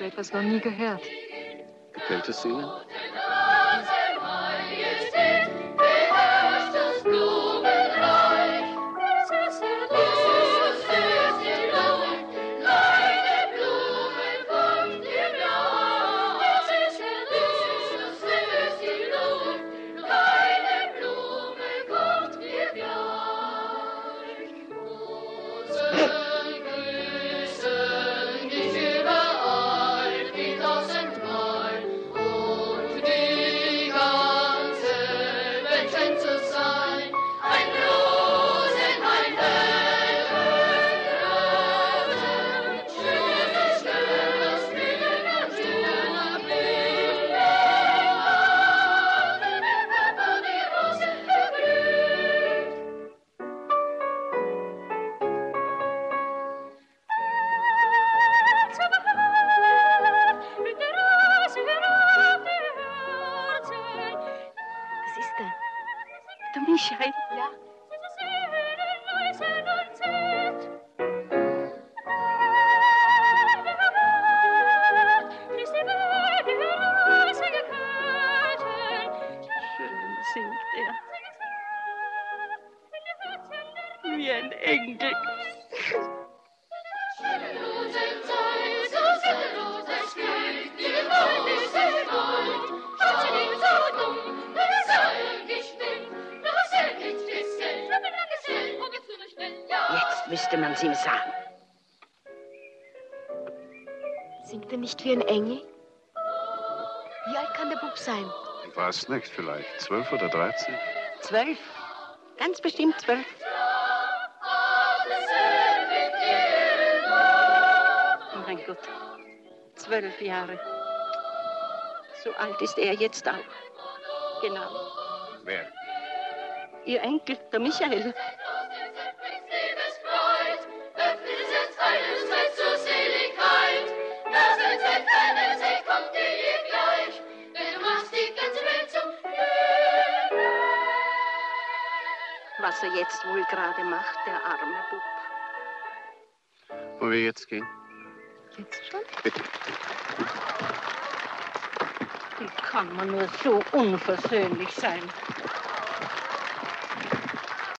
so etwas noch nie gehört. Gefällt es Ihnen? Michael. Ja. Schön singt er. Wie ein Engel. Jetzt müsste man es ihm sagen. Singt er nicht wie ein Engel? Wie alt kann der Bub sein? Ich weiß nicht, vielleicht 12 oder 13. 12. Ganz bestimmt 12. Mein Gott, 12 Jahre. So alt ist er jetzt auch. Genau. Wer? Ihr Enkel, der Michael. Was er jetzt wohl gerade macht, der arme Bub. Wo wir jetzt gehen? Jetzt schon? Bitte. Wie kann man nur so unversöhnlich sein?